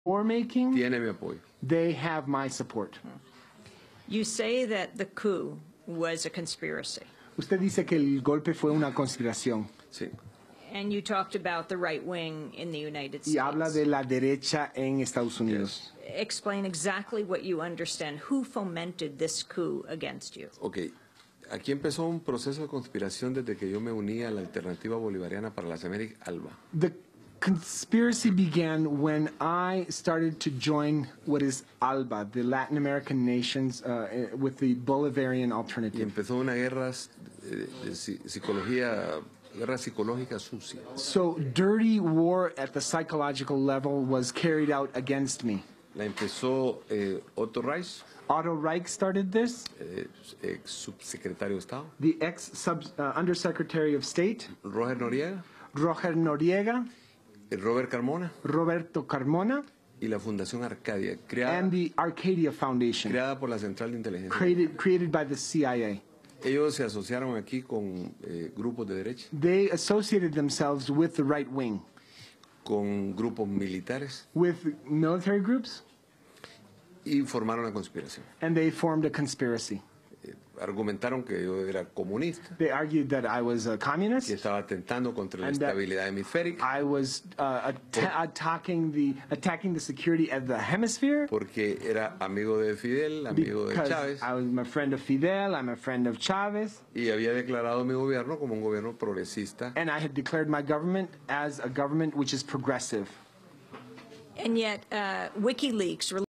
war making, tiene mi apoyo. they have my support. You say that the coup was a conspiracy, Usted dice que el golpe fue una conspiración Sí. and you talked about the right wing in the United y habla States. de la derecha en Estados Unidos. Explain exactly what you understand. Who fomented this coup against you? Ok. Aquí empezó un proceso de conspiración desde que yo me uní a la Alternativa Bolivariana para las Américas, ALBA. The conspiracy began when I started to join what is ALBA, the Latin American nations, with the Bolivarian Y alternative. empezó una guerra de psicología, guerra psicológica sucia. So dirty war at the psychological level was carried out against me. La empezó Otto Reich, Otto Reich started this, ex subsecretario de Estado, the ex-undersecretary of State, Roger Noriega, Roger Noriega, Robert Carmona Roberto Carmona, y la Fundación Arcadia, and the Arcadia Foundation, creada por la Central de Inteligencia. created by the CIA. Ellos se asociaron aquí con grupos de derecha, They associated themselves with the right wing, con grupos militares with military groups, y formaron la conspiración. and they formed a conspiracy. Argumentaron que yo era comunista, They argued that I was a que communist, estaba atentando contra la And that estabilidad hemisférica, I was attacking the security of the hemisphere, porque era amigo de Fidel, amigo de because Chávez, I was a friend of Fidel, I'm a friend of Chavez, y había declarado mi gobierno como un gobierno progresista. and I had declared my government as a government which is progressive. And yet, WikiLeaks